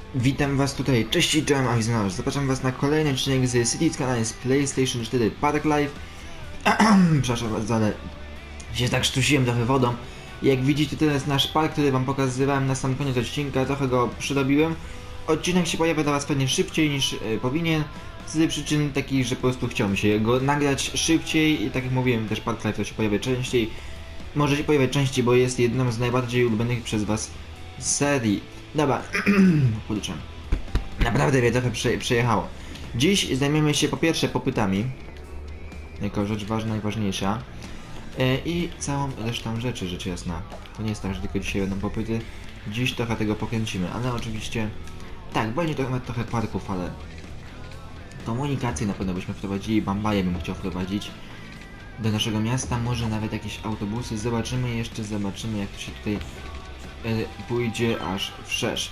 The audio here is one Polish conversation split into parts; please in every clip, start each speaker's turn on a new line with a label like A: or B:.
A: Witam was tutaj, cześć i czołem, Aviznosz. Zapraszam was na kolejny odcinek z City kanału z PlayStation 4 Park Life. Przepraszam was, ale się tak sztusiłem trochę wodą. Jak widzicie, to jest nasz park, który wam pokazywałem na sam koniec odcinka, trochę go przyrobiłem. Odcinek się pojawia dla was pewnie szybciej niż powinien, z przyczyn takich, że po prostu chciał mi się go nagrać szybciej i tak jak mówiłem, też Park Life to się pojawia częściej. Może się pojawiać częściej, bo jest jedną z najbardziej ulubionych przez was serii. Dobra, kurczę. Naprawdę mnie trochę przejechało. Dziś zajmiemy się po pierwsze popytami, jako rzecz ważna i ważniejsza, i całą resztą rzeczy, rzecz jasna. To nie jest tak, że tylko dzisiaj będą popyty. Dziś trochę tego pokręcimy, ale oczywiście... Tak, będzie to nawet trochę parków, ale... Komunikację na pewno byśmy wprowadzili, Bambaje bym chciał wprowadzić do naszego miasta, może nawet jakieś autobusy. Zobaczymy jeszcze, jak to się tutaj pójdzie aż wszerz.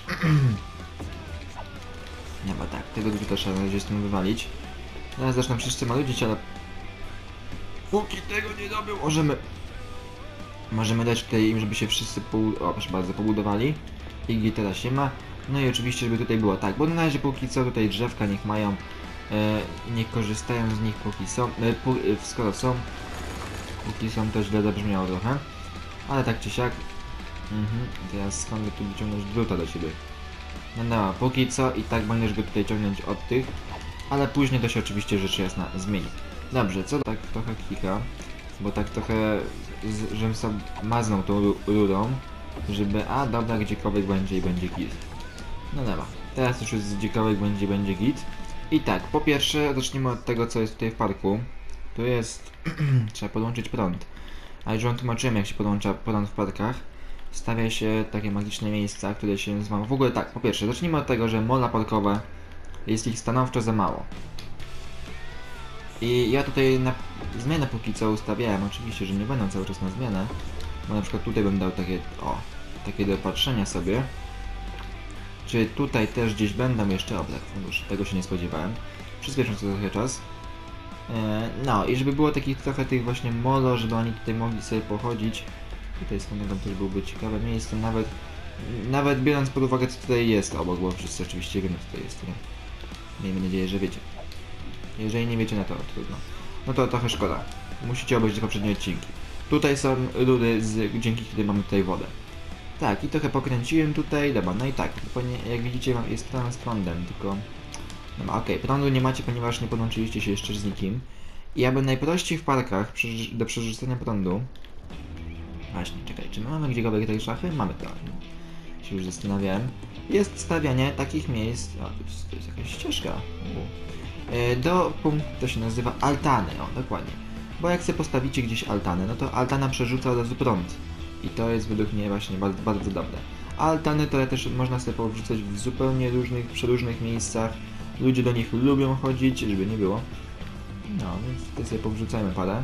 A: Chyba tak, tego drugiego trzeba na razie z tym wywalić. Zaraz zaczną wszyscy maludzić, ale póki tego nie robią, możemy dać tutaj im, żeby się wszyscy proszę bardzo, pobudowali. I teraz się ma. No i oczywiście, żeby tutaj było tak, bo na razie póki co tutaj drzewka niech mają, niech korzystają z nich póki są, skoro są. Póki są to źle zabrzmiało trochę, ale tak czy siak. Teraz skąd by tu wyciągnąć druta do siebie? No dobra, póki co i tak będziesz go tutaj ciągnąć od tych, ale później to się oczywiście rzecz jasna zmieni. Dobrze, co tak trochę kika, bo tak trochę, żebym sobie maznął tą rurą, żeby, a dobra, gdziekolwiek będzie i będzie git. No dobra, teraz już jest gdziekolwiek będzie git. I tak, po pierwsze zacznijmy od tego, co jest tutaj w parku. Tu jest, trzeba podłączyć prąd. A już wam tłumaczyłem, jak się podłącza prąd w parkach. Stawia się takie magiczne miejsca, które się nazywają... W ogóle tak, po pierwsze, zacznijmy od tego, że mola parkowe jest ich stanowczo za mało. I ja tutaj na zmianę póki co ustawiałem, oczywiście, że nie będą cały czas na zmianę, bo na przykład tutaj bym dał takie, takie do patrzenia sobie. Czy tutaj też gdzieś będą jeszcze oblek fundusz, tego się nie spodziewałem. Przyspieszą sobie trochę czas. No i żeby było takich trochę tych właśnie molo, żeby oni tutaj mogli sobie pochodzić. Tutaj z Honegą też byłoby ciekawe miejsce, nawet biorąc pod uwagę, co tutaj jest obok, bo wszyscy oczywiście wiemy, co tutaj jest, nie? Miejmy nadzieję, że wiecie. Jeżeli nie wiecie, no to trudno. No to trochę szkoda. Musicie obejrzeć poprzednie odcinki. Tutaj są rury, dzięki którym mamy tutaj wodę. Tak, i trochę pokręciłem tutaj, dobra, no i tak, jak widzicie jest plan z prądem, tylko... No okej, prądu nie macie, ponieważ nie podłączyliście się jeszcze z nikim. I aby najprościej w parkach do przerzucenia prądu... Właśnie, czekaj, czy my mamy gdziekolwiek tej szachy? Mamy to. Się już zastanawiałem. Jest stawianie takich miejsc... O, to jest jakaś ścieżka. Do punktu, to się nazywa altany, dokładnie. Bo jak sobie postawicie gdzieś altanę, no to altana przerzuca od razu prąd. I to jest według mnie właśnie bardzo, bardzo dobre. Altany to też można sobie powrzucać w zupełnie przeróżnych miejscach. Ludzie do nich lubią chodzić, żeby nie było. No, więc tutaj sobie powrzucajmy parę.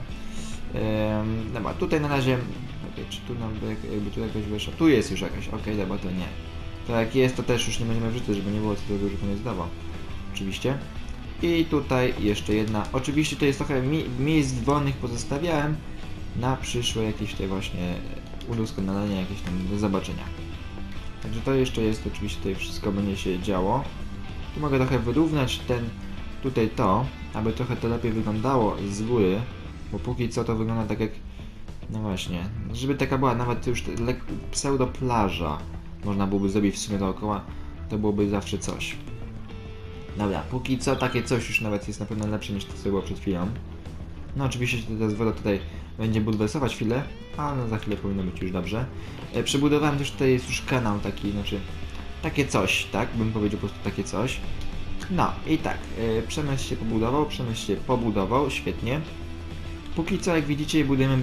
A: Dobra, tutaj na razie... Czy tu nam jakby tu jakaś wyszła? Tu jest już jakaś, dobra, to nie. To jak jest, to też już nie będziemy wrzucać, żeby nie było co tego, że to nie zdawał. Oczywiście. I tutaj jeszcze jedna. Oczywiście to jest trochę miejsc wolnych pozostawiałem na przyszłe jakieś tutaj właśnie udoskonalenia, jakieś tam do zobaczenia. Także to jeszcze jest, oczywiście tutaj wszystko będzie się działo. Tu mogę trochę wyrównać tutaj to, aby trochę to lepiej wyglądało z góry, bo póki co to wygląda tak jak, no właśnie, żeby taka była nawet już pseudo plaża, można byłoby zrobić w sumie dookoła, to byłoby zawsze coś. Dobra, póki co takie coś już nawet jest na pewno lepsze niż to, co było przed chwilą. No oczywiście ta woda tutaj będzie bulwersować chwilę, ale za chwilę powinno być już dobrze. Przebudowałem też, tutaj jest już kanał taki, znaczy takie coś, tak? Bym powiedział po prostu takie coś. No i tak, przemysł się pobudował, świetnie. Póki co, jak widzicie, budujemy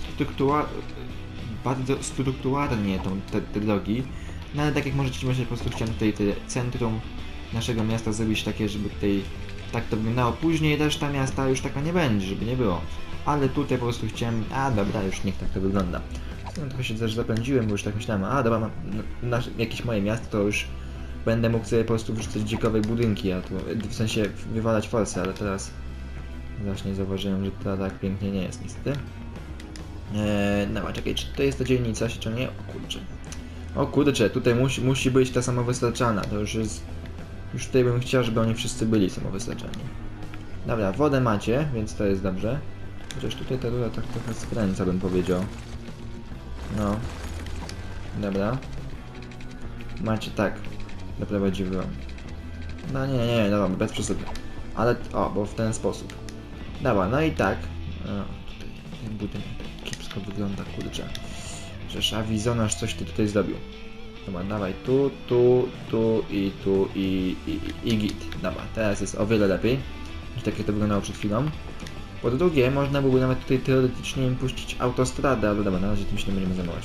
A: bardzo strukturalnie te drogi. No ale tak jak możecie myśleć, po prostu chciałem tutaj centrum naszego miasta zrobić takie, żeby tutaj tak to wyglądało. Później reszta miasta już taka nie będzie, żeby nie było. Ale tutaj po prostu chciałem, dobra, już niech tak to wygląda. No, trochę się też zapędziłem, bo już tak myślałem, dobra, mam jakieś moje miasto, to już będę mógł sobie po prostu wrzucać dzikowe budynki, a tu w sensie wywalać forsy, ale teraz właśnie zauważyłem, że to tak pięknie nie jest niestety. Dobra, czekaj, czy to jest ta dzielnica, czy nie? O kurczę. O kurczę, tutaj musi być ta samowystarczalna, to już jest... Już tutaj bym chciał, żeby oni wszyscy byli samowystarczalni. Dobra, wodę macie, więc to jest dobrze. Chociaż tutaj ta rura tak trochę skręca, bym powiedział. No. Dobra. Macie tak. Doprowadziłem. No nie, dobra, bez przesady. Ale, o, bo w ten sposób. Dobra, no i tak. Tutaj ten budynek tak kiepsko wygląda, kurczę. Żeż Awizonaż coś ty tutaj zrobił. Dobra, dawaj tu i git. Dobra, teraz jest o wiele lepiej. Niż takie to wyglądało przed chwilą. Po drugie, można byłoby nawet tutaj teoretycznie im puścić autostradę, ale dobra, na razie tym się nie będziemy zajmować.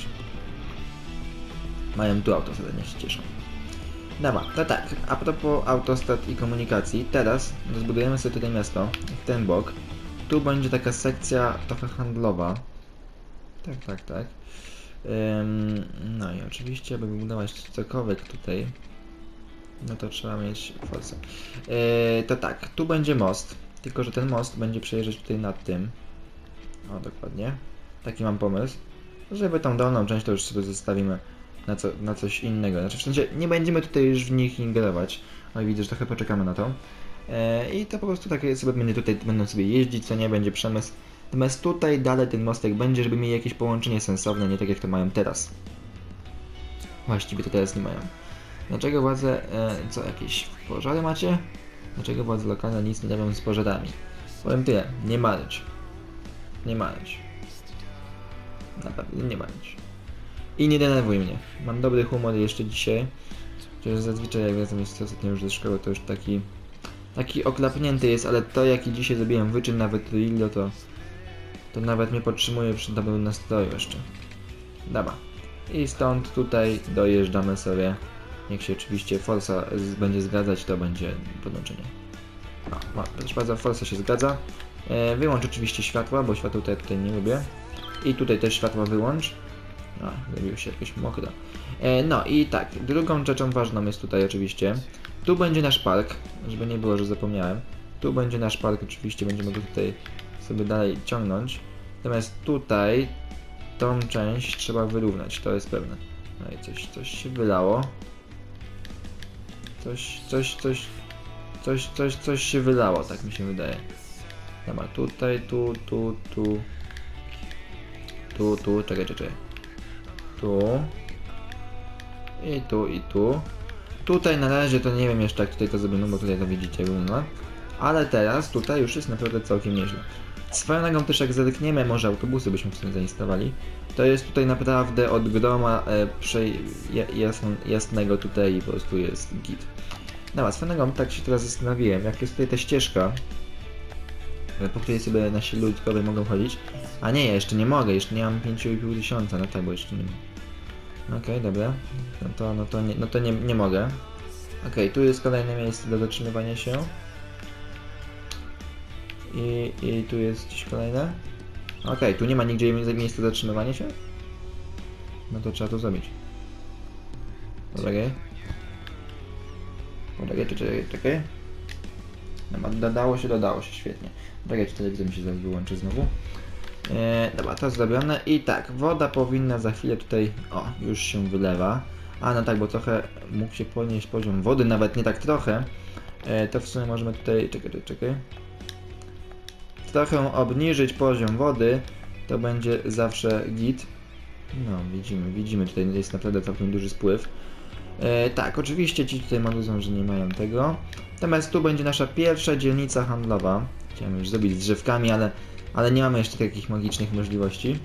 A: Mają tu autostradę, niech się cieszą. Dobra, to tak, a propos autostrad i komunikacji, teraz zbudujemy sobie tutaj miasto, w ten bok. Tu będzie taka sekcja trochę handlowa. Tak. No i oczywiście, aby wybudować cokolwiek tutaj, no to trzeba mieć forsę. To tak, tu będzie most, tylko że ten most będzie przejeżdżać tutaj nad tym. O, dokładnie. Taki mam pomysł, żeby tą dolną część to już sobie zostawimy na coś innego. Znaczy w sensie nie będziemy tutaj już w nich ingerować. Ale widzę, że trochę poczekamy na to. I to po prostu takie sobie będzie tutaj, będą sobie jeździć, co nie, będzie przemysł. Natomiast tutaj dalej ten mostek będzie, żeby mieli jakieś połączenie sensowne, nie tak jak to mają teraz. Właściwie to teraz nie mają. Dlaczego władze, co jakieś pożary macie? Dlaczego władze lokalne nic nie robią z pożarami? Powiem tyle, nie marudź. Nie marudź. Naprawdę, nie marudź. I nie denerwuj mnie. Mam dobry humor jeszcze dzisiaj. Chociaż zazwyczaj jak wracam jest ostatnio już ze szkoły, to już taki oklapnięty jest, ale to jaki dzisiaj zrobiłem wyczyn na Vetrillo, to nawet mnie podtrzymuje przy dobrym nastroju jeszcze. Dobra. I stąd tutaj dojeżdżamy sobie. Niech się oczywiście Forsa będzie zgadzać, to będzie podłączenie. No, proszę bardzo, Forsa się zgadza. Wyłącz oczywiście światła, bo światła tutaj nie lubię. I tutaj też światła wyłącz. No, zrobiło się jakieś mokro. No i tak, drugą rzeczą ważną jest tutaj oczywiście. Tu będzie nasz park, żeby nie było, że zapomniałem. Tu będzie nasz park, oczywiście będziemy go tutaj sobie dalej ciągnąć. Natomiast tutaj tą część trzeba wyrównać, to jest pewne. No i coś się wylało. Coś się wylało, tak mi się wydaje. Dobra, tutaj, tu, czekaj. Tu. I tu. Tutaj na razie to nie wiem jeszcze jak tutaj to zrobimy, bo tutaj to widzicie równo. Ale teraz tutaj już jest naprawdę całkiem nieźle. Swoją drogą też jak zerkniemy, może autobusy byśmy w sumie zainstalowali, to jest tutaj naprawdę od groma jasnego tutaj po prostu jest git. Dobra, swoją drogą tak się teraz zastanowiłem, jak jest tutaj ta ścieżka, po której sobie nasi ludkowie mogą chodzić. A nie, ja jeszcze nie mogę, jeszcze nie mam 5500, no tak, bo jeszcze nie mam. Okej, dobra. No to nie mogę. Okej, tu jest kolejne miejsce do zatrzymywania się. I tu jest gdzieś kolejne. Okej, tu nie ma nigdzie miejsca do zatrzymywania się? No to trzeba to zrobić. Czekaj. No, dodało się, świetnie. Czekaj, czy telewizor mi się zaraz wyłączy znowu. Dobra, to zrobione. I tak, woda powinna za chwilę tutaj, już się wylewa. A no tak, bo trochę mógł się podnieść poziom wody, nawet nie tak trochę. To w sumie możemy tutaj, czekaj. Trochę obniżyć poziom wody, to będzie zawsze git. No, widzimy, tutaj jest naprawdę całkiem duży spływ. Tak, oczywiście ci tutaj marudzą, że nie mają tego. Natomiast tu będzie nasza pierwsza dzielnica handlowa. Chciałem już zrobić z drzewkami, ale nie mamy jeszcze takich magicznych możliwości.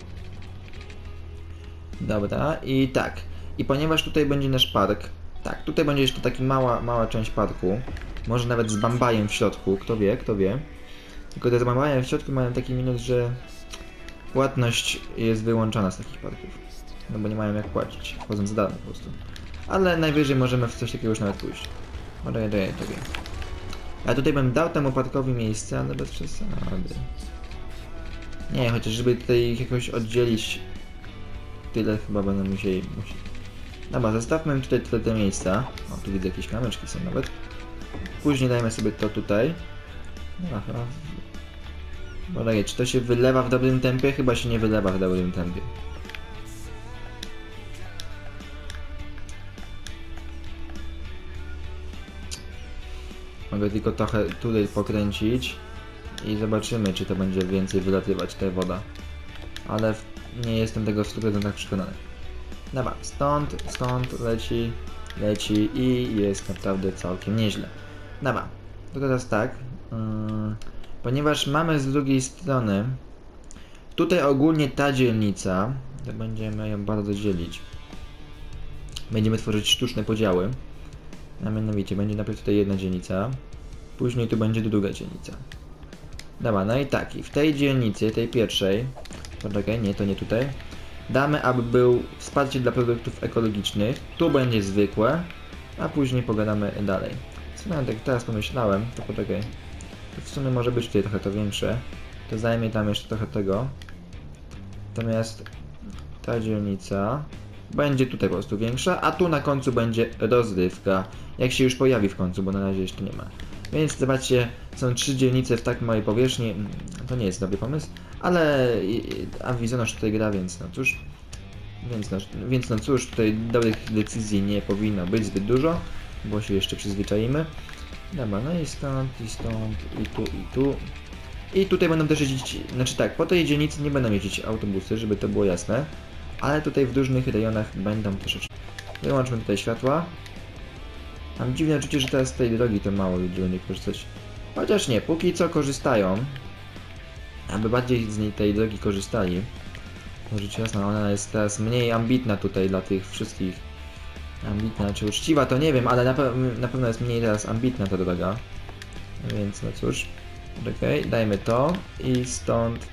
A: Dobra, i tak. I ponieważ tutaj będzie nasz park, tak, tutaj będzie jeszcze taka mała część parku. Może nawet z bambajem w środku, kto wie. Tylko te z bambajem w środku mają taki minus, że płatność jest wyłączona z takich parków. No bo nie mają jak płacić, wchodzą za darmo po prostu. Ale najwyżej możemy w coś takiego już nawet pójść. Czekaj. Ja tutaj bym dał temu parkowi miejsce, ale bez przesady. Nie, chociaż żeby tutaj ich jakoś oddzielić, tyle chyba będą musieli. Dobra, zostawmy tutaj te miejsca. O, tu widzę jakieś kamyczki są nawet. Później dajmy sobie to tutaj. No, czy to się wylewa w dobrym tempie? Chyba się nie wylewa w dobrym tempie. Mogę tylko trochę tutaj pokręcić i zobaczymy, czy to będzie więcej wylatywać, ta woda. Ale nie jestem tego w 100% przekonany. Dobra, stąd leci i jest naprawdę całkiem nieźle. Dobra, to teraz tak. Ponieważ mamy z drugiej strony tutaj ogólnie ta dzielnica, to będziemy ją bardzo dzielić. Będziemy tworzyć sztuczne podziały. A mianowicie będzie najpierw tutaj jedna dzielnica, później tu będzie druga dzielnica. Dobra, no i tak, i w tej dzielnicy, tej pierwszej, poczekaj, nie, to nie tutaj, damy, aby był wsparcie dla produktów ekologicznych, tu będzie zwykłe, a później pogadamy dalej. Co jak teraz pomyślałem, to poczekaj, to w sumie może być tutaj trochę to większe, to zajmie tam jeszcze trochę tego, natomiast ta dzielnica będzie tutaj po prostu większa, a tu na końcu będzie rozrywka, jak się już pojawi w końcu, bo na razie jeszcze nie ma. Więc zobaczcie, są 3 dzielnice w tak małej powierzchni, to nie jest dobry pomysł, ale Avizonosz tutaj gra, więc no cóż, więc no cóż, tutaj dobrych decyzji nie powinno być zbyt dużo, bo się jeszcze przyzwyczaimy. Dobra, no i stąd, i tu, i tu. I tutaj będą też jeździć, znaczy tak, po tej dzielnicy nie będą jeździć autobusy, żeby to było jasne, ale tutaj w różnych rejonach będą troszeczkę. Wyłączmy tutaj światła. Mam dziwne uczucie, że teraz z tej drogi to mało ludzi będzie korzystać. Chociaż nie, póki co korzystają. Aby bardziej z tej drogi korzystali. Może rzecz jasna, ona jest teraz mniej ambitna tutaj dla tych wszystkich. Ambitna czy uczciwa to nie wiem, ale na pewno jest mniej teraz ambitna ta droga. Więc no cóż. Okej, dajmy to i stąd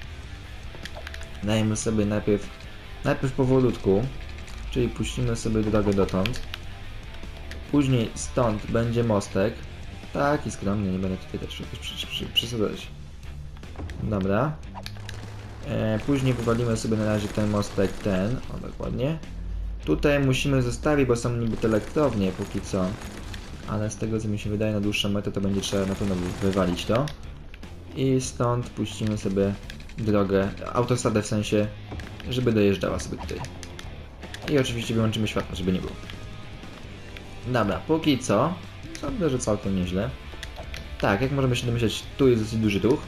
A: dajmy sobie najpierw powolutku, czyli puścimy sobie drogę dotąd. Później stąd będzie mostek. Taki skromny, nie będę tutaj też przesadzać. Dobra. Później wywalimy sobie na razie ten mostek, o dokładnie. Tutaj musimy zostawić, bo są niby te elektrownie póki co. Ale z tego co mi się wydaje na dłuższą metę to będzie trzeba na pewno wywalić to. I stąd puścimy sobie drogę, autostradę w sensie, żeby dojeżdżała sobie tutaj. I oczywiście wyłączymy światło, żeby nie było. Dobra, póki co, sądzę, że całkiem nieźle. Tak, jak możemy się domyśleć, tu jest dosyć duży duch.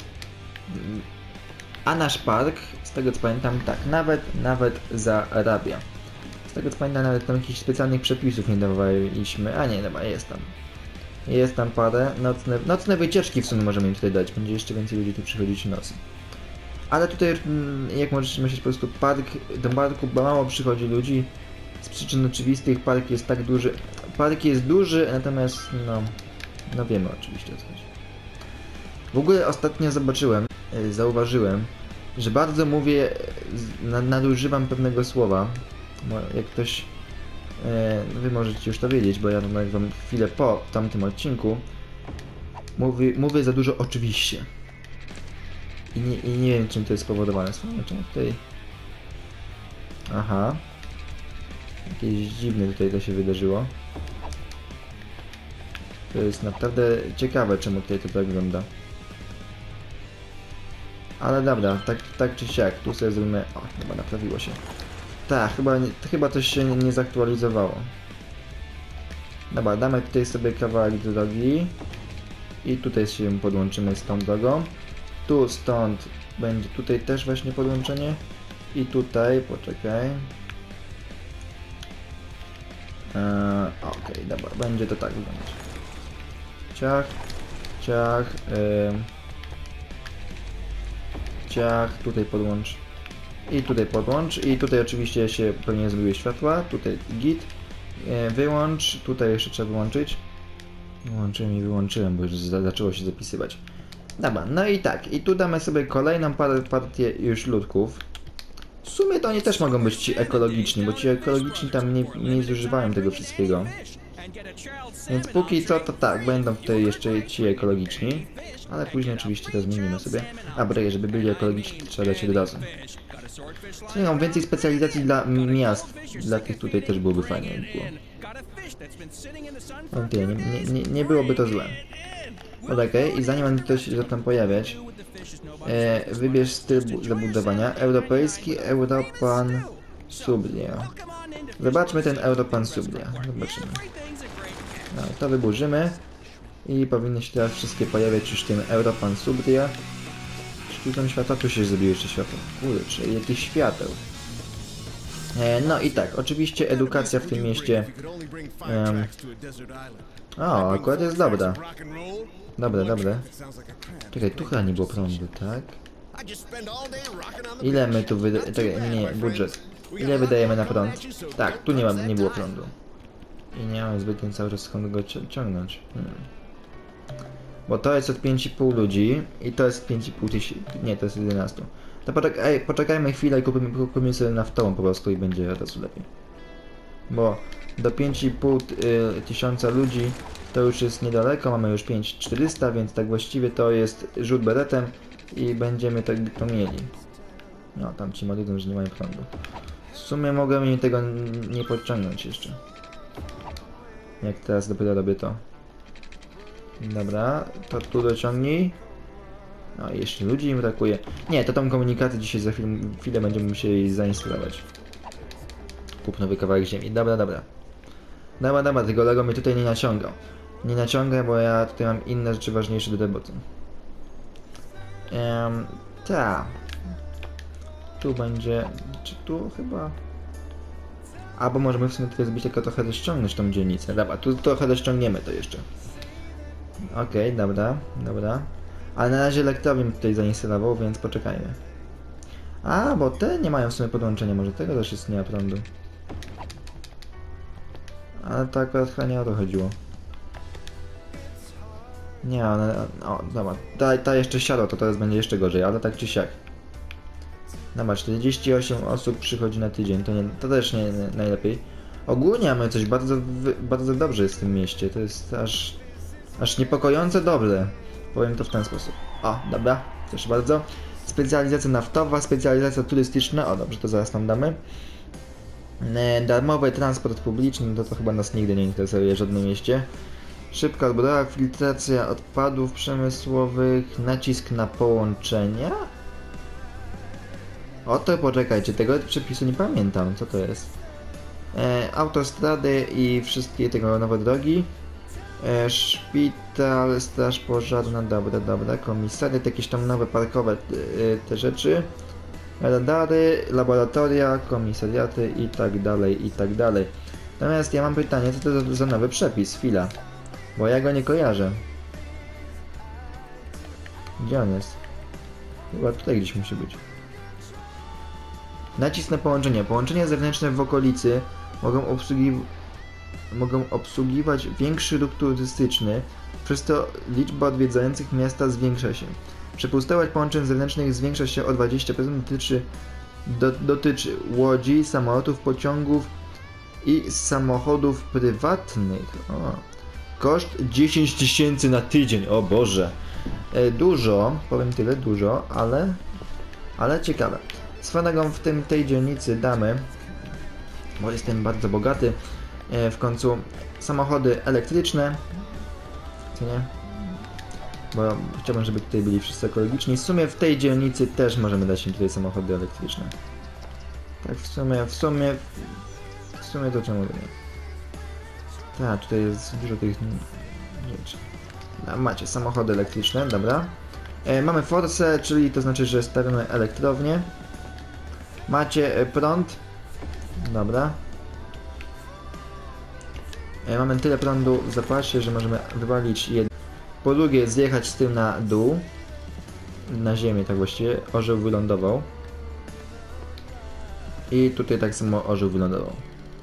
A: A nasz park, z tego co pamiętam, tak, nawet zarabia. Z tego co pamiętam, nawet tam jakichś specjalnych przepisów nie dawaliśmy, a nie, dobra, jest tam. Jest tam parę, nocne wycieczki w sumie możemy im tutaj dać, będzie jeszcze więcej ludzi tu przychodzić w nocy. Ale tutaj, jak możecie myśleć, po prostu do parku mało przychodzi ludzi. Z przyczyn oczywistych park jest tak duży. Park jest duży, natomiast no wiemy oczywiście o co chodzi. W ogóle ostatnio zauważyłem, że bardzo mówię, nadużywam pewnego słowa. Jak ktoś, wy możecie już to wiedzieć, bo ja wam chwilę po tamtym odcinku mówię za dużo oczywiście. I nie wiem czym to jest spowodowane. Czemu tutaj... Aha. Jakieś dziwne tutaj to się wydarzyło. To jest naprawdę ciekawe, czemu tutaj to tak wygląda. Ale dobra, tak czy siak, tu sobie zrobimy... O, chyba naprawiło się. Tak, chyba coś się nie zaktualizowało. Dobra, damy tutaj sobie kawałek drogi. I tutaj się podłączymy z tą drogą. Tu, stąd będzie tutaj też właśnie podłączenie. I tutaj, poczekaj. Okej, dobra, będzie to tak wyglądać. Ciach, tutaj podłącz. I tutaj podłącz. I tutaj oczywiście się pewnie zrobiły światła. Tutaj git. Wyłącz. Tutaj jeszcze trzeba wyłączyć. Wyłączyłem i wyłączyłem, bo już zaczęło się zapisywać. Dobra, no i tak. I tu damy sobie kolejną partię już ludków. W sumie to oni też mogą być ci ekologiczni, bo ci ekologiczni tam nie zużywają tego wszystkiego. Więc póki co to tak, będą tutaj jeszcze ci ekologiczni. Ale później oczywiście to zmienimy sobie. A bryje, żeby byli ekologiczni, trzeba dać od razu. Mam więcej specjalizacji dla miast. Dla tych tutaj też byłoby fajnie. Nie byłoby to złe. Okej, i zanim będę się zatem pojawiać, wybierz styl zabudowania. Europejski, Europan Sublia. Zobaczmy ten Europan Sublia. Zobaczymy. No, to wyburzymy. I powinny się teraz wszystkie pojawiać już w tym Europan Subria. Czy tu tam światła? Tu się zrobiły jeszcze światło. Kurczę, jakieś świateł. No i tak, oczywiście edukacja w tym mieście... O, akurat jest dobra. Dobra. Czekaj, tu chyba nie było prądu, tak? Ile my tu nie, budżet. Ile wydajemy na prąd? Tak, tu nie było prądu. I nie mam zbytnio cały czas skąd go ciągnąć. Bo to jest od 5,5 ludzi i to jest 5,5 tysięcy. Nie, to jest 11. To poczekajmy chwilę i kupimy sobie naftową po prostu i będzie od razu lepiej. Bo do 5,5 tysiąca ludzi to już jest niedaleko, mamy już 5,400, więc tak właściwie to jest rzut beretem i będziemy to mieli. No, tam ci malują, że nie mają prądu. W sumie mogę mi tego nie podciągnąć jeszcze. Jak teraz dopiero robię to. Dobra, to tu dociągnij. No i jeszcze ludzi im brakuje. Nie, to tą komunikację dzisiaj za chwilę będziemy musieli zainstalować. Kup nowy kawałek ziemi. Dobra, tylko Lego mnie tutaj nie naciągał. Nie naciąga, bo ja tutaj mam inne rzeczy ważniejsze do roboty. Ta. Tu będzie... Czy tu chyba... Albo możemy w sumie tutaj zrobić tylko trochę rozciągnąć tą dzielnicę. Dobra, tu trochę rozciągniemy to jeszcze. Okej, dobra. Ale na razie elektrownię tutaj zainstalował, więc poczekajmy. A, bo te nie mają w sumie podłączenia, może tego też jest nie ma prądu. Ale to akurat chyba nie o to chodziło. Nie, one... O, dobra. Ta jeszcze siadła, to teraz będzie jeszcze gorzej, ale tak czy siak. Dobra, 48 osób przychodzi na tydzień, to też nie najlepiej. Ogólnie mamy coś bardzo dobrze jest w tym mieście, to jest aż niepokojące dobre. Powiem to w ten sposób. O, dobra, proszę bardzo. Specjalizacja naftowa, specjalizacja turystyczna, o dobrze, to zaraz tam damy. Darmowy transport publiczny, to chyba nas nigdy nie interesuje w żadnym mieście. Szybka odbudowa, filtracja odpadów przemysłowych, nacisk na połączenia. Oto poczekajcie, tego przepisu nie pamiętam, co to jest. Autostrady i wszystkie tego nowe drogi. Szpital, straż pożarna, dobra, komisariat, jakieś tam nowe parkowe te rzeczy. Radary, laboratoria, komisariaty i tak dalej. Natomiast ja mam pytanie, co to za nowy przepis? Chwila. Bo ja go nie kojarzę. Gdzie on jest? Chyba tutaj gdzieś musi być. Nacisk na połączenie. Połączenia zewnętrzne w okolicy mogą obsługiwać większy ruch turystyczny, przez to liczba odwiedzających miasta zwiększa się. Przepustowość połączeń zewnętrznych zwiększa się o 20%, dotyczy łodzi, samolotów, pociągów i samochodów prywatnych. O. Koszt 10 tysięcy na tydzień, o Boże. Dużo, powiem tyle, dużo, ale ciekawe. Swoją drogą w tej dzielnicy damy, bo jestem bardzo bogaty, w końcu samochody elektryczne, co nie? Bo chciałbym, żeby tutaj byli wszyscy ekologiczni. W sumie w tej dzielnicy też możemy dać im tutaj samochody elektryczne. Tak, w sumie to czemu nie? Tak, tutaj jest dużo tych rzeczy. No, macie samochody elektryczne, dobra. Mamy force, czyli to znaczy, że stawiamy elektrownię. Macie prąd. Dobra. Mamy tyle prądu w zapasie, że możemy wywalić jedno. Po drugie zjechać z tym na dół. Na ziemię tak właściwie. Orzeł wylądował. I tutaj tak samo orzeł wylądował.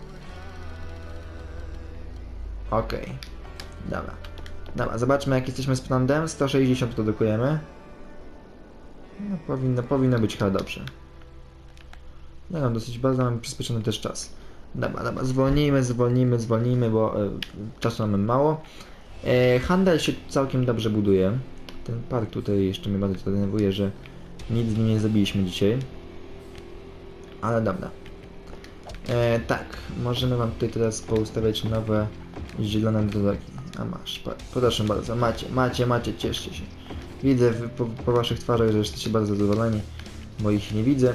A: Okej. Dobra, zobaczmy jak jesteśmy z prądem. 160 produkujemy. No, powinno być chyba dobrze. No, mam dosyć bardzo, mamy przyspieszony też czas. Dobra, zwolnijmy, bo czasu mamy mało. Handel się całkiem dobrze buduje. Ten park tutaj jeszcze mnie bardzo denerwuje, że nic z nim nie zrobiliśmy dzisiaj. Ale dobra. Tak, możemy wam tutaj teraz poustawiać nowe zielone drogi. A masz, proszę bardzo, macie, cieszcie się. Widzę po waszych twarzach, że jesteście bardzo zadowoleni, bo ich nie widzę.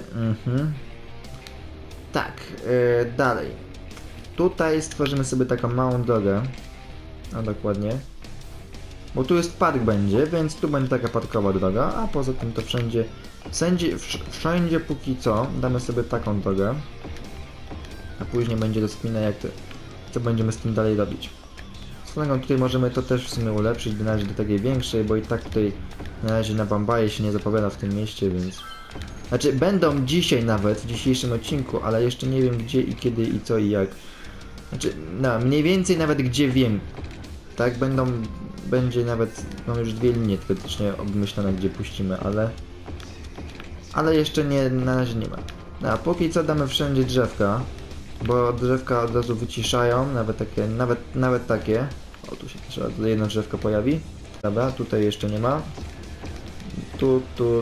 A: Tak, dalej. Tutaj stworzymy sobie taką małą drogę. A dokładnie. Bo tu jest park będzie, więc tu będzie taka parkowa droga, a poza tym to wszędzie póki co damy sobie taką drogę. A później będzie rozkmina co będziemy z tym dalej robić. Swoją drogą tutaj możemy to też w sumie ulepszyć na razie do takiej większej, bo i tak tutaj na razie na Bambaje się nie zapowiada w tym mieście, więc... Znaczy będą dzisiaj nawet, w dzisiejszym odcinku, ale jeszcze nie wiem gdzie i kiedy i co i jak. Znaczy, no mniej więcej nawet gdzie wiem. Tak, będzie nawet, mam już 2 linie teoretycznie obmyślone gdzie puścimy, ale jeszcze nie, na razie nie ma. No, a póki co damy wszędzie drzewka, bo drzewka od razu wyciszają, nawet takie. O, tu się trzeba, jedno drzewko pojawi. Dobra, tutaj jeszcze nie ma. Tu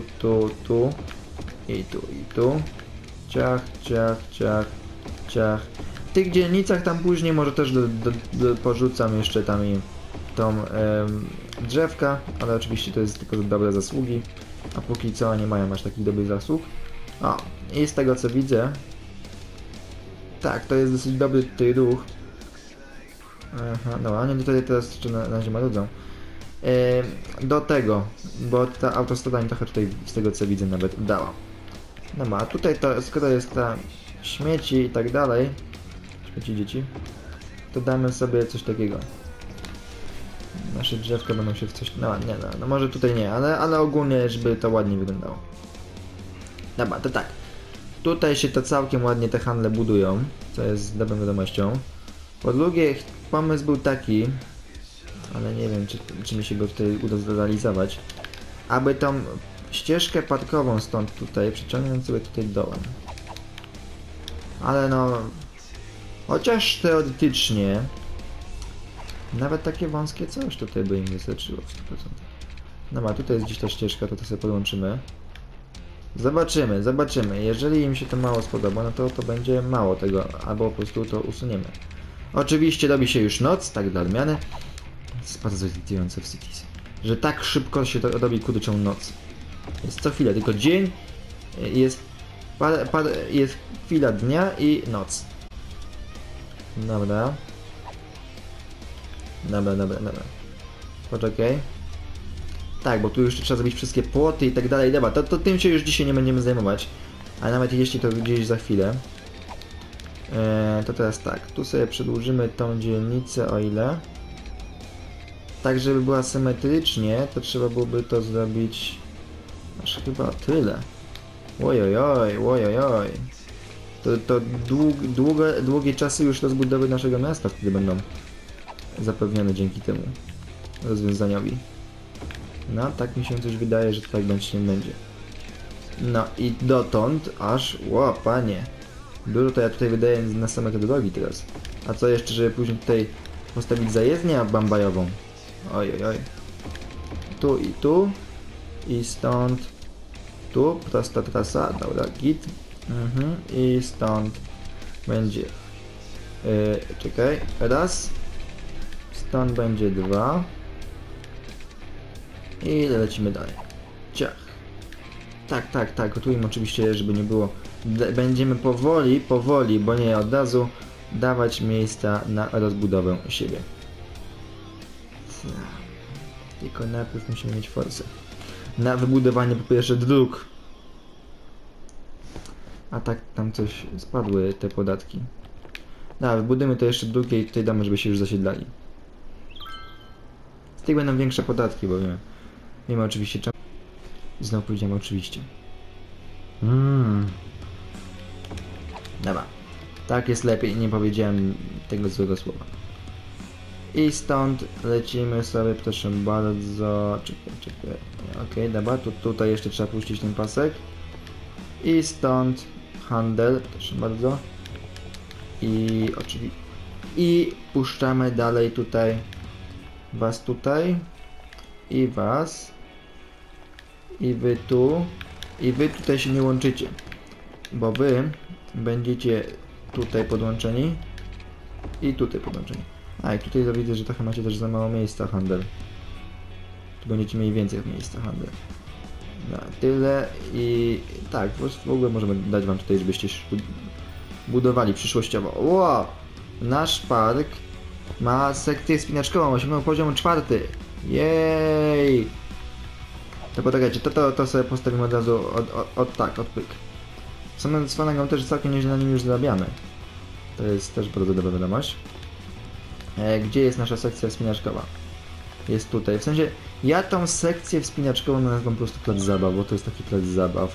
A: i tu. Ciach. W tych dzielnicach tam później może też porzucam jeszcze tam i tą drzewka, ale oczywiście to jest tylko za dobre zasługi, a póki co nie mają aż takich dobrych zasług. O, i z tego co widzę, tak, to jest dosyć dobry tutaj ruch. Aha, no, oni tutaj teraz jeszcze na razie marudzą. Do tego, bo ta autostrada mi trochę tutaj z tego co widzę nawet dała. No a tutaj to, skoro jest ta śmieci i tak dalej, śmieci dzieci, to damy sobie coś takiego. Nasze drzewka będą się w coś... No może tutaj nie, ale ogólnie, żeby to ładnie wyglądało. Dobra, to tak. Tutaj się to całkiem ładnie te handle budują, co jest dobrą wiadomością. Po drugie, pomysł był taki, ale nie wiem, czy mi się go tutaj uda zrealizować, aby tą ścieżkę parkową stąd tutaj przeciągnąć sobie tutaj dołem. Ale no... Chociaż teoretycznie nawet takie wąskie coś tutaj by im wystarczyło w 100%. No ma, tutaj jest gdzieś ta ścieżka, to sobie podłączymy. Zobaczymy. Jeżeli im się to mało spodoba, no to będzie mało tego, albo po prostu to usuniemy. Oczywiście robi się już noc, tak dla odmiany. Jest bardzo irytujące w Cities, że tak szybko się to robi kurczą noc. Jest co chwilę, tylko dzień, jest chwila dnia i noc. Dobra. Poczekaj. Tak, bo tu już trzeba zrobić wszystkie płoty i tak dalej. Dobra, to tym się już dzisiaj nie będziemy zajmować. A nawet jeśli to gdzieś za chwilę. To teraz tak, tu sobie przedłużymy tą dzielnicę o ile. Tak, żeby była symetrycznie, to trzeba byłoby to zrobić aż chyba tyle. Ojojoj. To długie czasy już rozbudowy naszego miasta wtedy będą zapewnione dzięki temu rozwiązaniowi. No, tak mi się coś wydaje, że tak będzie. No i dotąd aż, panie, dużo to ja tutaj wydaję na same te drogi teraz. A co jeszcze, żeby później tutaj postawić zajezdnię bambajową? Ojojoj. Tu i tu. I stąd. Tu, prosta trasa, dobra, git. I stąd będzie. Czekaj, raz. Stąd będzie 2. I lecimy dalej. Ciach. Tak, gotujmy oczywiście, żeby nie było. Będziemy powoli, bo nie od razu dawać miejsca na rozbudowę siebie. Tylko najpierw musimy mieć forsę na wybudowanie po pierwsze dróg. A tak tam coś spadły te podatki. No, wybudujemy to jeszcze drugie i tutaj damy, żeby się już zasiedlali. Z tych będą większe podatki, bo wiemy oczywiście czemu. Znowu powiedziałem oczywiście. Dobra. Tak jest lepiej, nie powiedziałem tego złego słowa. I stąd lecimy sobie, proszę bardzo. Czekaj. Okej, dobra, tutaj jeszcze trzeba puścić ten pasek. I stąd handel, proszę bardzo. I oczywiście. I puszczamy dalej tutaj. Was tutaj. I was. I wy tu. I wy tutaj się nie łączycie. Bo wy będziecie tutaj podłączeni. I tutaj podłączeni. A i tutaj widzę, że trochę macie też za mało miejsca handel. Tu będziecie mieli więcej miejsca handel. No, tyle i tak, w ogóle możemy dać wam tutaj, żebyście budowali przyszłościowo. Wow! Nasz park ma sekcję spinaczkową, osiągnął poziom 4. Jej! To poczekajcie, to sobie postawimy od razu od pyk. Swoją drogą też całkiem nieźle na nim już zarabiamy. To jest też bardzo dobra wiadomość. Gdzie jest nasza sekcja wspinaczkowa? Jest tutaj. W sensie, ja tą sekcję wspinaczkową nazywam po prostu plac zabaw, bo to jest taki plac zabaw.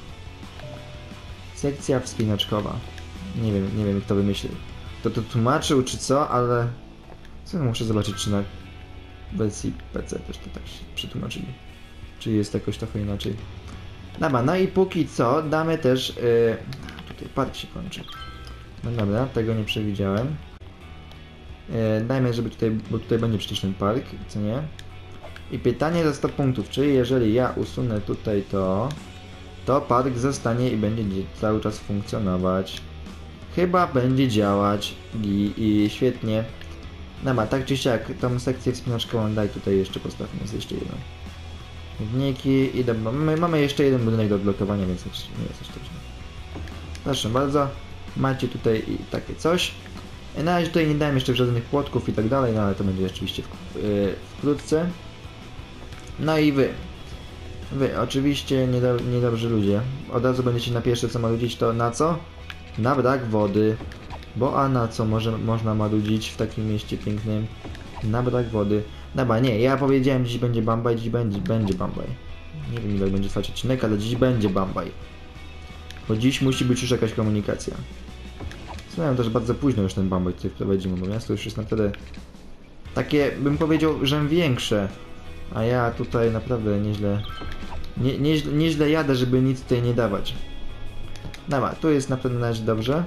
A: Sekcja wspinaczkowa. Nie wiem kto wymyślił. Kto to tłumaczył czy co, ale... muszę zobaczyć, czy na wersji PC też to tak się przetłumaczyli. Czy jest jakoś trochę inaczej. Dobra, no i póki co damy też... tutaj park się kończy. No dobra, tego nie przewidziałem. Dajmy, żeby tutaj, bo tutaj będzie przecież ten park, co nie? I pytanie za 100 punktów, czyli jeżeli ja usunę tutaj to park zostanie i będzie cały czas funkcjonować. Chyba będzie działać i świetnie. Dobra, tak czy siak, tą sekcję wspinaczkową daj tutaj jeszcze postawmy, jest jeszcze jedno. Śmietniki i dobra, mamy jeszcze jeden budynek do odblokowania, więc nie jest aż tak źle. Proszę bardzo, macie tutaj takie coś. Na razie tutaj nie dałem jeszcze żadnych płotków i tak dalej, no ale to będzie oczywiście wkrótce. No i wy oczywiście niedobrzy ludzie, od razu będziecie na pierwsze co marudzić, to na co? Na brak wody. Bo a na co można marudzić w takim mieście pięknym? Na brak wody. Dobra, nie, ja powiedziałem, dziś będzie Bambaj, dziś będzie Bambaj. Nie wiem ile będzie trwać odcinek, ale dziś będzie Bambaj. Bo dziś musi być już jakaś komunikacja. Znałem też bardzo późno już ten Bambaj tutaj wprowadzimy, bo miasto już jest naprawdę takie, bym powiedział, że większe. A ja tutaj naprawdę nieźle jadę, żeby nic tutaj nie dawać. Dobra, tu jest na pewno na razie dobrze.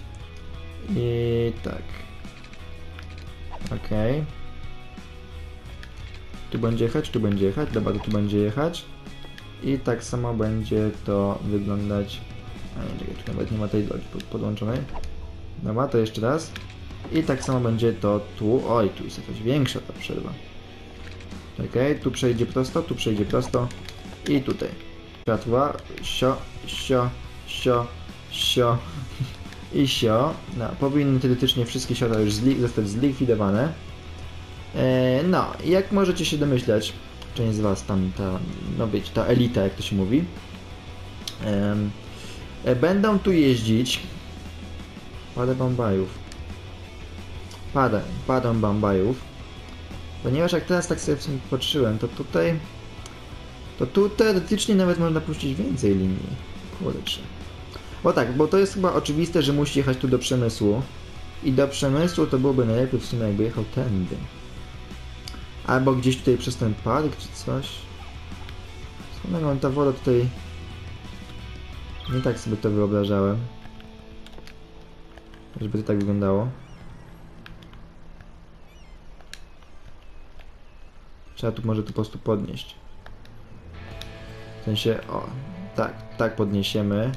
A: I tak. Okej. Tu będzie jechać, dobra, tu będzie jechać. I tak samo będzie to wyglądać. A nie, czekaj, tu nawet nie ma tej drogi podłączonej. Dobra, to jeszcze raz. I tak samo będzie to tu. Oj, tu jest jakaś większa ta przerwa. Okej, tu przejdzie prosto. I tutaj. Światła, sio. I sio. No, powinny teoretycznie wszystkie światła już zostać zlikwidowane. No, jak możecie się domyślać, część z was tam, ta elita, jak to się mówi, będą tu jeździć parę Bambajów. Parę Bambajów. Ponieważ jak teraz tak sobie w sumie patrzyłem, to tu teoretycznie nawet można puścić więcej linii. Kurczę. Bo tak, bo to jest chyba oczywiste, że musi jechać tu do Przemysłu. I do Przemysłu to byłoby najlepiej w sumie jakby jechał tędy. Albo gdzieś tutaj przez ten park czy coś. Swoją ta woda tutaj... Nie tak sobie to wyobrażałem. Żeby to tak wyglądało. Trzeba tu może to po prostu podnieść. W sensie, o, tak podniesiemy.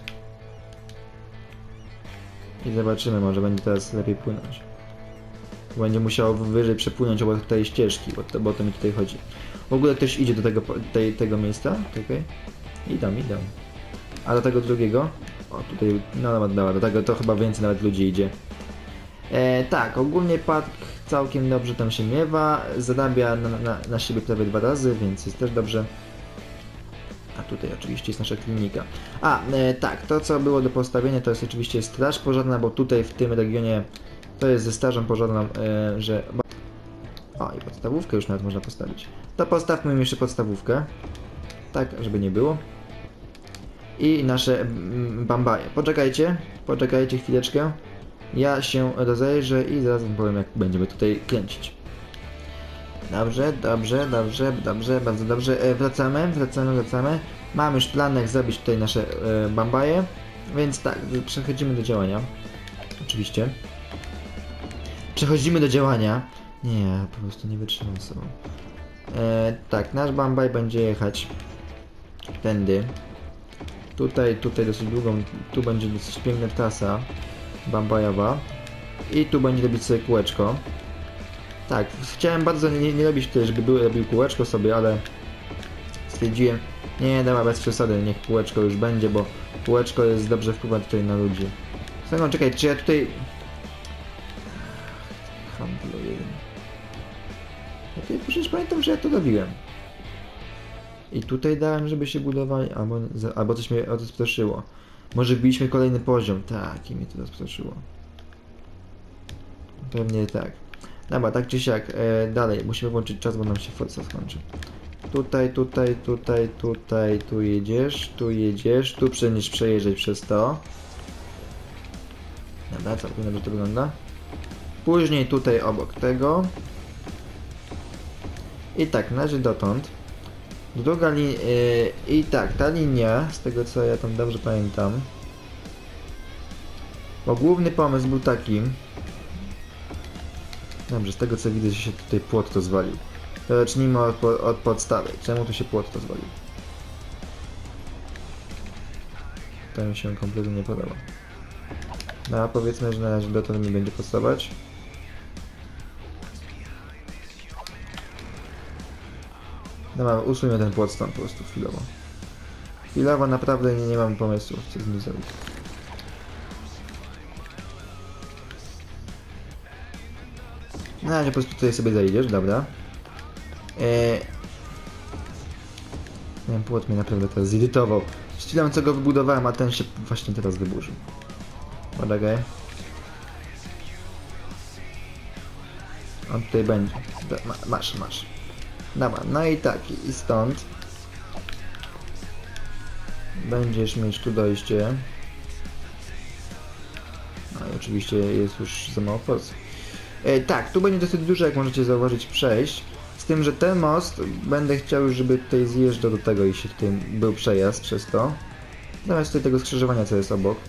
A: I zobaczymy, może będzie teraz lepiej płynąć. Będzie musiało wyżej przepłynąć obok tej ścieżki, bo o to mi tutaj chodzi. W ogóle ktoś idzie do tego miejsca, okej? Idą. A do tego drugiego? O, tutaj, no dobra, do tego to chyba więcej nawet ludzi idzie. Tak, ogólnie park całkiem dobrze tam się miewa, zarabia na siebie prawie 2 razy, więc jest też dobrze. A tutaj oczywiście jest nasza klinika. Tak, to co było do postawienia to jest oczywiście straż pożarna, bo tutaj w tym regionie to jest ze strażą pożarną, że... O, i podstawówkę już nawet można postawić. To postawmy jeszcze podstawówkę. Tak, żeby nie było. I nasze Bambaje. Poczekajcie chwileczkę. Ja się rozejrzę i zaraz wam powiem, jak będziemy tutaj kręcić. Dobrze, bardzo dobrze. Wracamy. Mam już plan, jak zrobić tutaj nasze Bambaje. Więc tak, przechodzimy do działania. Oczywiście. Przechodzimy do działania. Nie, po prostu nie wytrzymam sobą. Tak, nasz Bambaj będzie jechać tędy. Tutaj dosyć długą, tu będzie dosyć piękna trasa Bambajowa. I tu będzie robić sobie kółeczko. Tak, chciałem bardzo nie robić tutaj, żeby robił kółeczko sobie, ale stwierdziłem, nie, dobra, bez przesady, niech kółeczko już będzie, bo kółeczko jest dobrze wpływa tutaj na ludzi. Słuchaj, no czekaj, czy ja tutaj... Handluję. przecież pamiętam, że ja to robiłem. I tutaj dałem, żeby się budowali, albo coś mnie odstraszyło. Może wbiliśmy kolejny poziom. Tak, i mnie to rozproszyło. Pewnie tak. Dobra, tak czy siak, dalej, musimy włączyć czas, bo nam się forsa skończy. Tutaj, tu jedziesz, tu przejeżdżać przez to. Dobra, całkiem dobrze to wygląda. Później tutaj obok tego. I tak, na razie dotąd. Druga linia, i tak, ta linia, z tego co ja tam dobrze pamiętam. Bo główny pomysł był taki. Dobrze, z tego co widzę, że się tutaj płot rozwalił. To zacznijmy od podstawy. Czemu tu się płot rozwalił? To mi się kompletnie nie podoba. No a powiedzmy, że na razie dotąd nie będzie podstawać. Dobra, usuńmy ten płot stąd po prostu chwilowo. Chwilowo naprawdę nie mam pomysłu, co z nim zrobić. Na razie po prostu tutaj sobie zajdziesz, dobra. Ten płot mnie naprawdę teraz zirytował. Z chwilą co go wybudowałem, a ten się właśnie teraz wyburzył. Poczekaj. On tutaj będzie. Masz. Dobra, no i tak, i stąd będziesz mieć tu dojście. No i oczywiście jest już za mało forcy. Tak, tu będzie dosyć dużo, jak możecie zauważyć, przejść. Z tym, że ten most będę chciał, żeby tutaj zjeżdżał do tego i się tutaj był przejazd przez to. Zamiast tutaj tego skrzyżowania, co jest obok.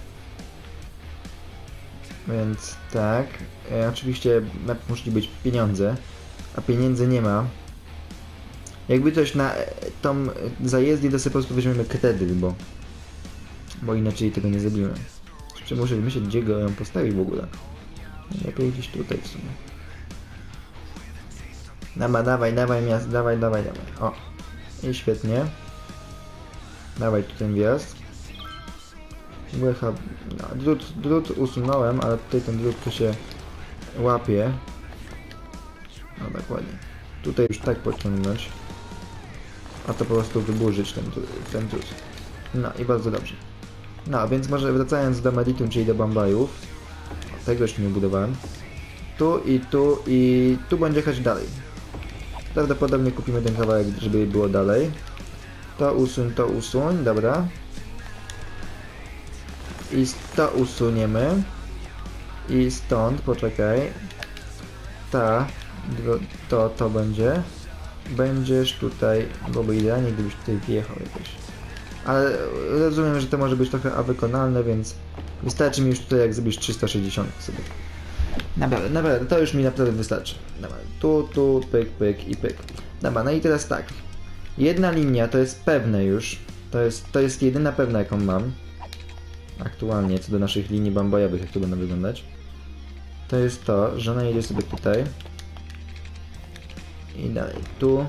A: Więc tak. Oczywiście najpierw muszą być pieniądze, a pieniędzy nie ma. Jakby coś na tą zajezdnię, to sobie po prostu weźmiemy kredyt, bo inaczej tego nie zrobimy. Czy muszę wymyślić, gdzie go ją postawić w ogóle. Lepiej gdzieś tutaj w sumie. Dawaj miast, dawaj. O, i świetnie. Dawaj tu ten wjazd. No, drut usunąłem, ale tutaj ten drut to się łapie. No dokładnie. Tutaj już tak pociągnąć. A to po prostu wyburzyć ten drut. No i bardzo dobrze. No, więc może wracając do Meridium, czyli do Bombajów. Tego jeszcze nie budowałem. Tu będzie jechać dalej. Prawdopodobnie kupimy ten kawałek, żeby było dalej. To usuń, dobra. I to usuniemy. I stąd, poczekaj. To będzie. Będziesz tutaj, byłoby idealnie, gdybyś tutaj wjechał jakoś. Ale rozumiem, że to może być trochę wykonalne, więc wystarczy mi już tutaj, jak zrobisz 360 sobie. Naprawdę, to już mi naprawdę wystarczy. Dobra, tu, pyk i pyk. Dobra, no i teraz tak. Jedna linia to jest pewne już. To jest jedyna pewna, jaką mam. Aktualnie, co do naszych linii bambojowych, jak to będą wyglądać. To jest to, że ona jedzie sobie tutaj. I dalej, tu.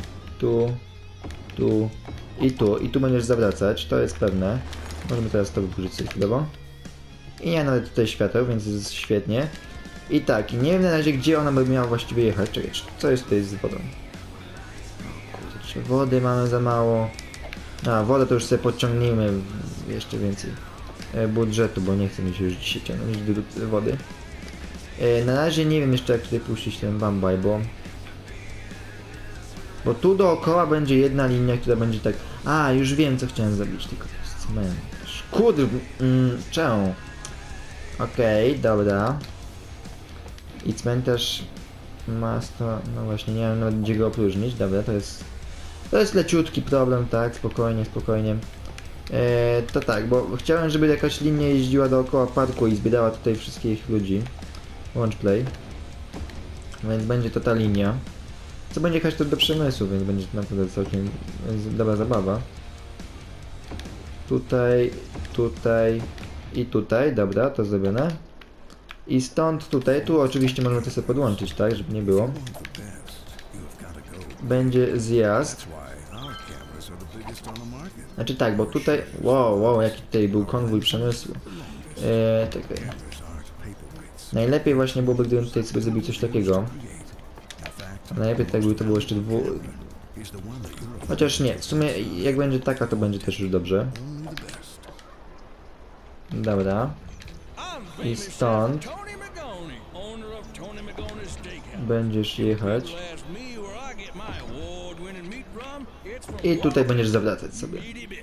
A: I tu będziesz zawracać, to jest pewne. Możemy teraz to wyburzyć sobie chwilowo. I nie nawet tutaj świateł, więc jest świetnie. I tak, nie wiem na razie, gdzie ona by miała właściwie jechać. Czekaj, co jest tutaj z wodą? Kurczę, wody mamy za mało. A, wodę to już sobie podciągnijmy jeszcze więcej budżetu, bo nie chce mi się już dzisiaj ciągnąć do wody. Na razie nie wiem jeszcze, jak tutaj puścić ten Bambaj, bo tu dookoła będzie jedna linia, która będzie tak... A, już wiem, co chciałem zrobić, tylko to jest cement. Kurde, czemu? Okej, dobra. I cmentarz ma to... No właśnie, nie wiem nawet gdzie go opróżnić. Dobra, to jest leciutki problem, tak? Spokojnie. To tak, bo chciałem, żeby jakaś linia jeździła dookoła parku i zbierała tutaj wszystkich ludzi. Łącz play. Więc będzie to ta linia. Co będzie jechać to do przemysłu, więc będzie to naprawdę całkiem dobra zabawa. Tutaj i tutaj, dobra, to zrobione. I stąd tutaj, tu oczywiście możemy to sobie podłączyć, tak, żeby nie było. Będzie zjazd. Znaczy tak, bo tutaj... Wow, jaki tutaj był konwój przemysłu. Najlepiej właśnie byłoby, gdybym tutaj sobie zrobił coś takiego. A najlepiej tak by to było jeszcze Chociaż nie, w sumie jak będzie taka, to będzie też już dobrze. Dobra. I stąd będziesz jechać. I tutaj będziesz zawracać sobie.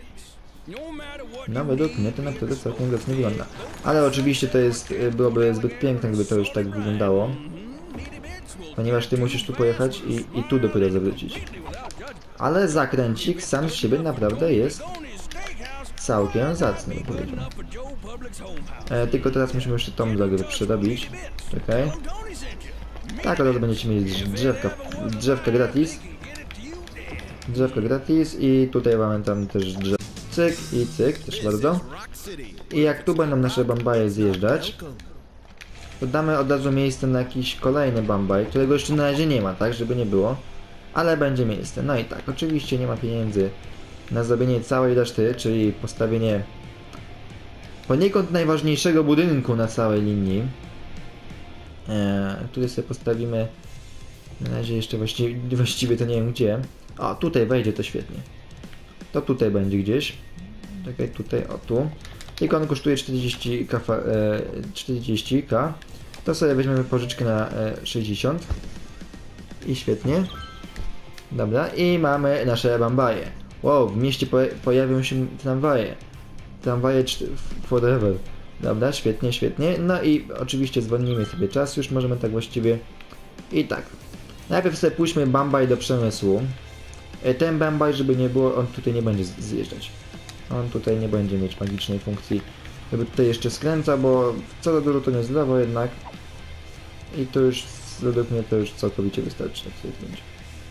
A: No według mnie to naprawdę całkiem zacnie wygląda. Ale oczywiście to jest, byłoby zbyt piękne, gdyby to już tak wyglądało. Ponieważ ty musisz tu pojechać i tu dopiero zawrócić. Ale zakręcik sam z siebie naprawdę jest całkiem zacny, bym powiedział. Tylko teraz musimy jeszcze tą drogę przerobić. Czekaj. Tak, od razu będziecie mieli drzewka gratis. Drzewka gratis i tutaj mamy tam też drzewo. Cyk i cyk, też bardzo. I jak tu będą nasze bambaje zjeżdżać, to damy od razu miejsce na jakiś kolejny bambaj, którego jeszcze na razie nie ma, tak, żeby nie było. Ale będzie miejsce. No i tak, oczywiście nie ma pieniędzy na zrobienie całej reszty, czyli postawienie poniekąd najważniejszego budynku na całej linii. Tutaj sobie postawimy, na razie jeszcze właściwie to nie wiem gdzie. O, tutaj wejdzie to świetnie. To tutaj będzie gdzieś. Czekaj, tutaj, o tu. Tylko on kosztuje 40k. To sobie weźmiemy pożyczkę na 60. I świetnie. Dobra, i mamy nasze bambaje. Wow, w mieście pojawią się tramwaje. Tramwaje forever. Dobra, świetnie, świetnie. No i oczywiście zwolnimy sobie czas, już możemy tak właściwie. I tak. Najpierw sobie puśćmy bambaj do przemysłu. Ten bambaj, żeby nie było, on tutaj nie będzie zjeżdżać. On tutaj nie będzie mieć magicznej funkcji, żeby tutaj jeszcze skręca, bo co za dużo to nie zdrowo jednak. I to już, według mnie to już całkowicie wystarczy, tak sobie będzie.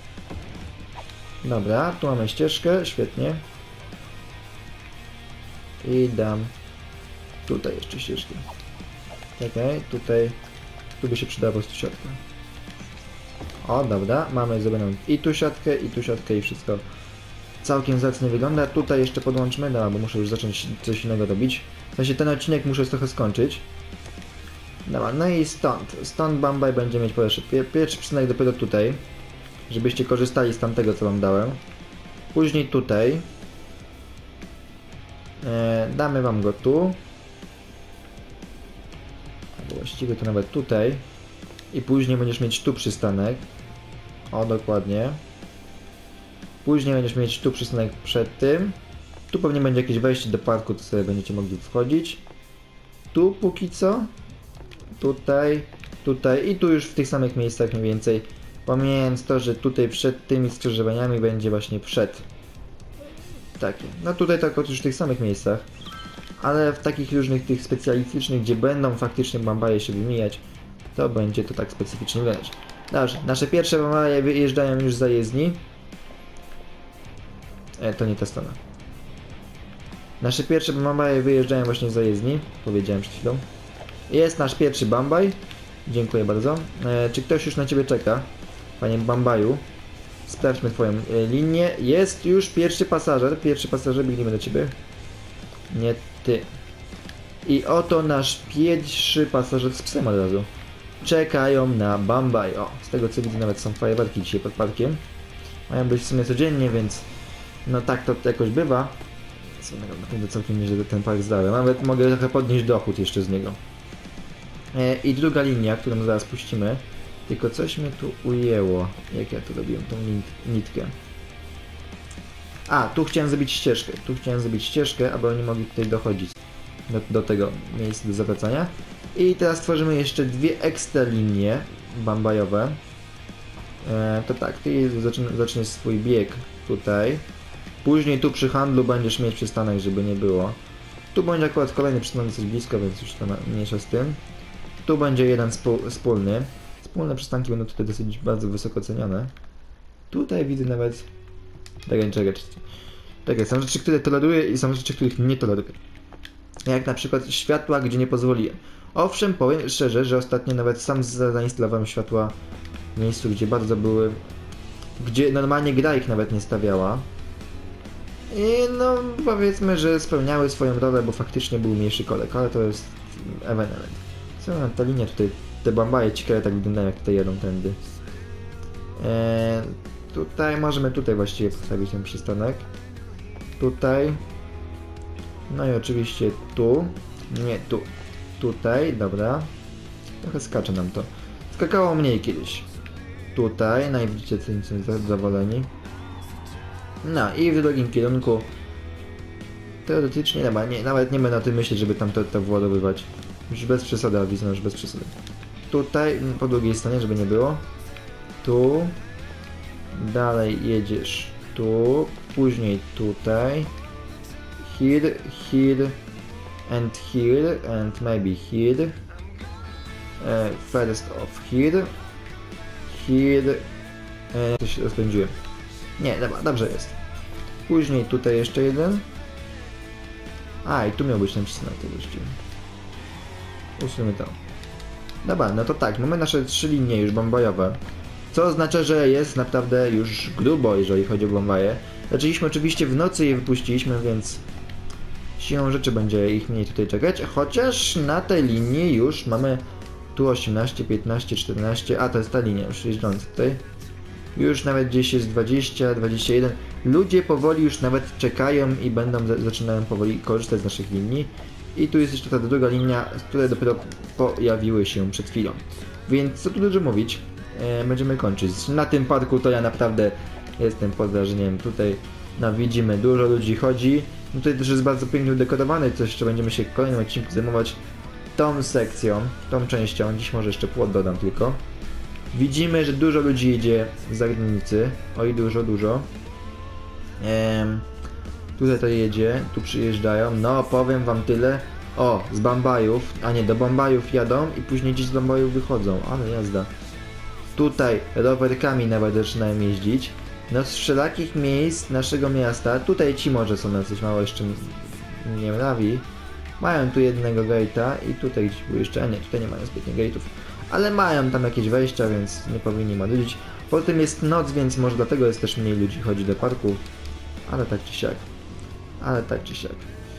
A: Dobra, tu mamy ścieżkę, świetnie. I dam tutaj jeszcze ścieżkę. Czekaj, tutaj, tu by się przydała po prostu siatka. O, dobra, mamy zrobioną i tu siatkę, i wszystko całkiem zacnie wygląda. Tutaj jeszcze podłączmy, no, bo muszę już zacząć coś innego robić. W sensie ten odcinek muszę trochę skończyć. Dobra, no i stąd bambaj będzie mieć pierwszy przycinek dopiero tutaj, żebyście korzystali z tamtego, co wam dałem. Później tutaj. Damy wam go tu. Albo właściwie to nawet tutaj. I później będziesz mieć tu przystanek. O, dokładnie. Później będziesz mieć tu przystanek przed tym. Tu pewnie będzie jakieś wejście do parku, to sobie będziecie mogli wchodzić. Tu póki co. Tutaj, tutaj i tu już w tych samych miejscach mniej więcej. Pomijając to, że tutaj przed tymi skrzyżowaniami będzie właśnie przed. Takie. No tutaj tak już w tych samych miejscach. Ale w takich różnych tych specjalistycznych, gdzie będą faktycznie bambaje się wymijać, to będzie to tak specyficznie wyglądać. Dobrze, nasze pierwsze bambaje wyjeżdżają już z zajezdni. To nie ta strona. Nasze pierwsze bambaje wyjeżdżają właśnie z zajezdni. Powiedziałem przed chwilą. Jest nasz pierwszy bambaj. Dziękuję bardzo. Czy ktoś już na ciebie czeka? Panie bambaju. Sprawdźmy twoją linię. Jest już pierwszy pasażer. Pierwszy pasażer, biegniemy do ciebie. Nie ty. I oto nasz pierwszy pasażer z psem od razu. Czekają na bambaj. O, z tego co widzę nawet są fajerwerki dzisiaj pod parkiem. Mają być w sumie codziennie, więc no tak to jakoś bywa. Naprawdę całkiem nieźle ten park zdałem. Nawet mogę trochę podnieść dochód jeszcze z niego. I druga linia, którą zaraz puścimy. Tylko coś mnie tu ujęło. Jak ja tu robiłem tą nitkę. A, tu chciałem zrobić ścieżkę. Tu chciałem zrobić ścieżkę, aby oni mogli tutaj dochodzić do tego miejsca do zawracania. I teraz tworzymy jeszcze dwie ekstra linie bambajowe. To tak, ty zaczniesz swój bieg tutaj. Później tu przy handlu będziesz mieć przystanek, żeby nie było. Tu będzie akurat kolejny przystanek dosyć blisko, więc już to mniejsza z tym. Tu będzie jeden wspólny. Wspólne przystanki będą tutaj dosyć bardzo wysoko cenione. Tutaj widzę nawet... Czekaj, są rzeczy, które toleruję i są rzeczy, których nie toleruję. Jak na przykład światła, gdzie nie pozwoliłem. Owszem, powiem szczerze, że ostatnio nawet sam zainstalowałem światła w miejscu, gdzie bardzo były... Gdzie normalnie gra ich nawet nie stawiała. I no powiedzmy, że spełniały swoją rolę, bo faktycznie był mniejszy kolek, ale to jest ewenement. Co ta linia tutaj, te bambaje ciekawe tak wyglądają, jak tutaj jadą tędy. Tutaj możemy tutaj właściwie postawić ten przystanek. Tutaj. No i oczywiście tu. Nie, tu. Tutaj, dobra. Trochę skacze nam to. Skakało mniej kiedyś. Tutaj, no i widzicie, co są zadowoleni. No i w drugim kierunku teoretycznie nawet nie będę o tym myśleć, żeby tam to władowywać. Już bez przesady, Alwizno, już bez przesady. Tutaj, po drugiej stronie, żeby nie było. Tu. Dalej jedziesz tu. Później tutaj. Here, here, and maybe here. First of here. Here. To się rozpędziłem. Nie, dobra, dobrze jest. Później tutaj jeszcze jeden. A, i tu miał być ten przystanek właściwie. Usuńmy to. Dobra, no to tak, mamy nasze 3 linie już bombajowe. Co oznacza, że jest naprawdę już grubo, jeżeli chodzi o bombaje. Zaczęliśmy oczywiście w nocy je wypuściliśmy, więc siłą rzeczy będzie ich mniej tutaj czekać. Chociaż na tej linii już mamy tu 18, 15, 14. A, to jest ta linia już jeżdżąca tutaj. Już nawet gdzieś jest 20, 21. Ludzie powoli już nawet czekają i zaczynają powoli korzystać z naszych linii. I tu jest jeszcze ta druga linia, które dopiero pojawiły się przed chwilą. Więc co tu dużo mówić, będziemy kończyć. Na tym parku to ja naprawdę jestem pod wrażeniem. Tutaj widzimy, dużo ludzi chodzi. Tutaj też jest bardzo pięknie udekorowany, coś jeszcze będziemy się w kolejnym odcinku zajmować tą sekcją, tą częścią. Dziś może jeszcze płot dodam tylko. Widzimy, że dużo ludzi jedzie z zagranicy. Oj, dużo. Tutaj to jedzie, tu przyjeżdżają. No, powiem wam tyle. O, z Bambajów, a nie, do Bambajów jadą i później gdzieś z Bambajów wychodzą. Ale jazda. Tutaj rowerkami nawet zaczynają jeździć. No, z wszelakich miejsc naszego miasta. Tutaj ci może są jacyś mało jeszcze nie mrawi. Mają tu jednego gate'a i tutaj gdzieś był jeszcze, a nie, tutaj nie mają zbytnio gate'ów. Ale mają tam jakieś wejścia, więc nie powinni marudzić. Potem jest noc, więc może dlatego jest też mniej ludzi chodzi do parku. Ale tak czy siak.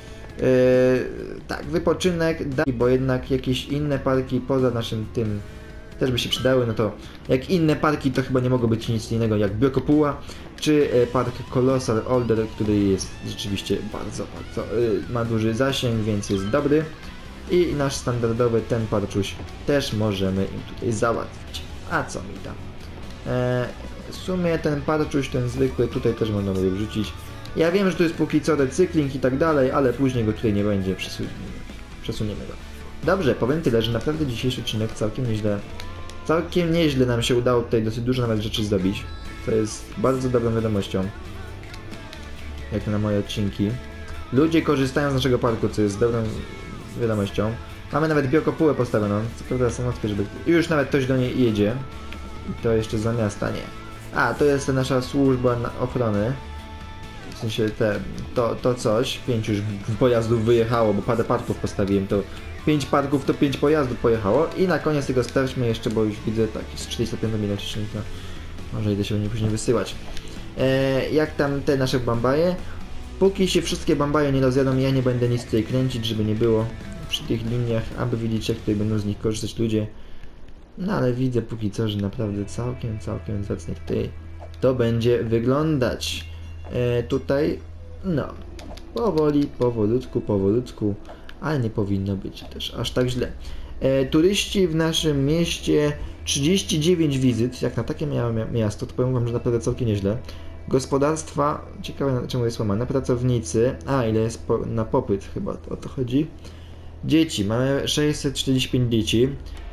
A: Tak, wypoczynek, bo jednak jakieś inne parki poza naszym tym też by się przydały, no to jak inne parki to chyba nie mogło być nic innego jak Biokopuła, czy park Colossal Order, który jest rzeczywiście bardzo ma duży zasięg, więc jest dobry. I nasz standardowy ten parczuś też możemy im tutaj załatwić. A co mi tam? W sumie ten parczuś, ten zwykły, tutaj też można by wrzucić. Ja wiem, że to jest póki co recykling i tak dalej, ale później go tutaj nie będzie, przesuniemy go. Dobrze, powiem tyle, że naprawdę dzisiejszy odcinek całkiem nieźle nam się udało tutaj dosyć dużo nawet rzeczy zdobyć, co jest bardzo dobrą wiadomością, jak na moje odcinki. Ludzie korzystają z naszego parku, co jest dobrą wiadomością. Mamy nawet biokopułę postawioną, co prawda samotkę, żeby... Już nawet ktoś do niej jedzie. I to jeszcze za miasta, nie. A, to jest ta nasza służba ochrony. W sensie to coś. 5 już pojazdów wyjechało, bo parę parków postawiłem, to 5 parków to 5 pojazdów pojechało. I na koniec tego sprawdźmy jeszcze, bo już widzę tak, jest 45 minut odcinka. Może idę się nie później wysyłać. Jak tam te nasze bambaje? Póki się wszystkie bambaje nie rozjadą, ja nie będę nic tutaj kręcić, żeby nie było przy tych liniach, aby widzieć, jak tutaj będą z nich korzystać ludzie. No ale widzę póki co, że naprawdę całkiem zacnie tutaj to będzie wyglądać. Tutaj, no, powoli, powolutku, ale nie powinno być też aż tak źle. Turyści w naszym mieście 39 wizyt, jak na takie miasto, to powiem wam, że naprawdę całkiem nieźle. Gospodarstwa, ciekawe czemu jest łamane, pracownicy, ile jest na popyt, chyba o to chodzi. Dzieci, mamy 645 dzieci,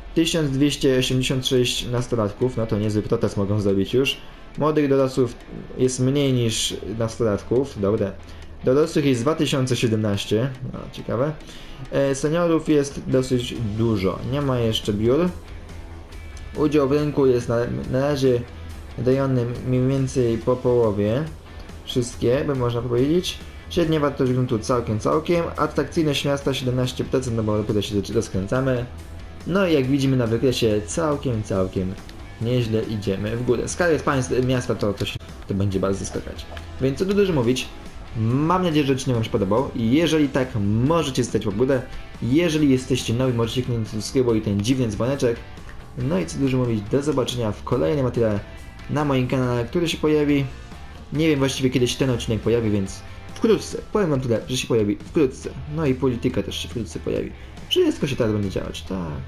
A: 1286 nastolatków, no to niezły protest mogą zrobić już. Młodych dorosłych jest mniej niż nastolatków, dobre. Dorosłych jest 2017, no ciekawe. Seniorów jest dosyć dużo, nie ma jeszcze biur. Udział w rynku jest na razie dający mniej więcej po połowie. Wszystkie, by można powiedzieć. Średnia wartość gruntu całkiem. Atrakcyjność miasta 17%, no bo tutaj się rozkręcamy. No i jak widzimy na wykresie całkiem nieźle idziemy w górę. Skala miasta to będzie bardzo skakać. Więc co tu dużo mówić. Mam nadzieję, że odcinek wam się podobał. Jeżeli tak, możecie zostać w górę. Jeżeli jesteście nowi, możecie kliknąć subskrybuj i ten dziwny dzwoneczek. No i co dużo mówić, do zobaczenia w kolejnym materiale. na moim kanale, który się pojawi. Nie wiem właściwie kiedy się ten odcinek pojawi, więc wkrótce. Powiem wam tyle, że się pojawi wkrótce. No i polityka też się wkrótce pojawi. Wszystko się teraz będzie działać, tak.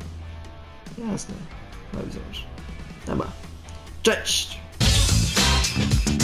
A: Jasne. No widzę już. Dobra. Cześć!